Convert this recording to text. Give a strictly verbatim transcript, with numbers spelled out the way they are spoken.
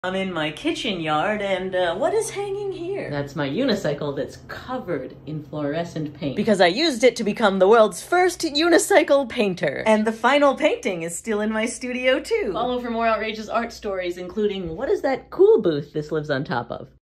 I'm in my kitchen yard, and uh, what is hanging here? That's my unicycle that's covered in fluorescent paint. Because I used it to become the world's first unicycle painter. And the final painting is still in my studio, too. Follow for more outrageous art stories, including what is that cool booth this lives on top of?